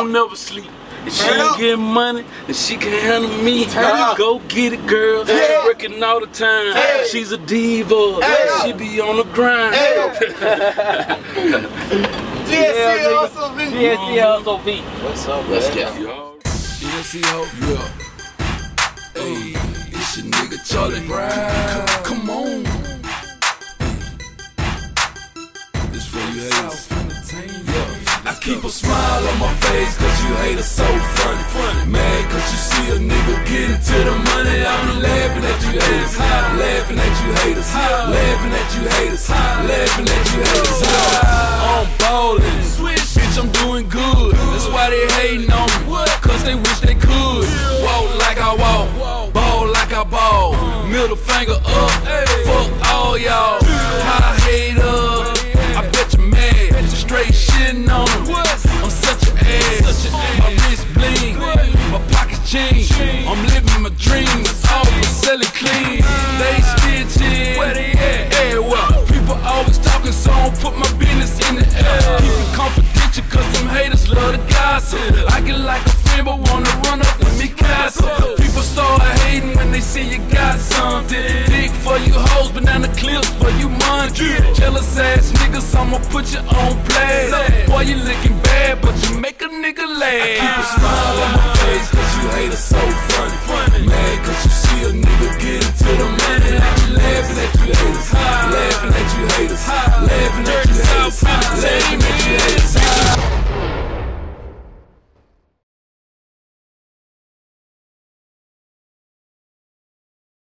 don't never sleep. If she ain't getting money, and she can't handle me. Go get it, girl. Working all the time. She's a diva. She be on the grind. GSC What's up, Let's man? get GSC yeah. Hey, it's your nigga Charlie Brown. Come on. This for you haters. I keep a smile on my face cause you haters so funny. Mad cause you see a nigga getting to the money. I'm laughing at you haters. Laughing at you haters. Laughing at you haters. Laughing at you haters. I'm ballin'. Bitch, I'm doing good. That's why they hating on me. Cause they wish they could. Walk like I walk. Ball like I ball. Middle finger up. Fuck all y'all. High haters. I bet you mad. Straight shitting on them. I'm such an ass. My wrist bling. My pockets change. I'm living my dreams. All for selling clean. They stitching. Where they at? Everywhere. People always talking, so I don't put my business in the air. Keep it confidential, cause them haters love to gossip. I get like a friend, but wanna run up with me castle. People start hating when they see you got something. Dig for you hoes, banana clips for you munchies. Jealous ass niggas, I'ma put you on blast. Boy, you looking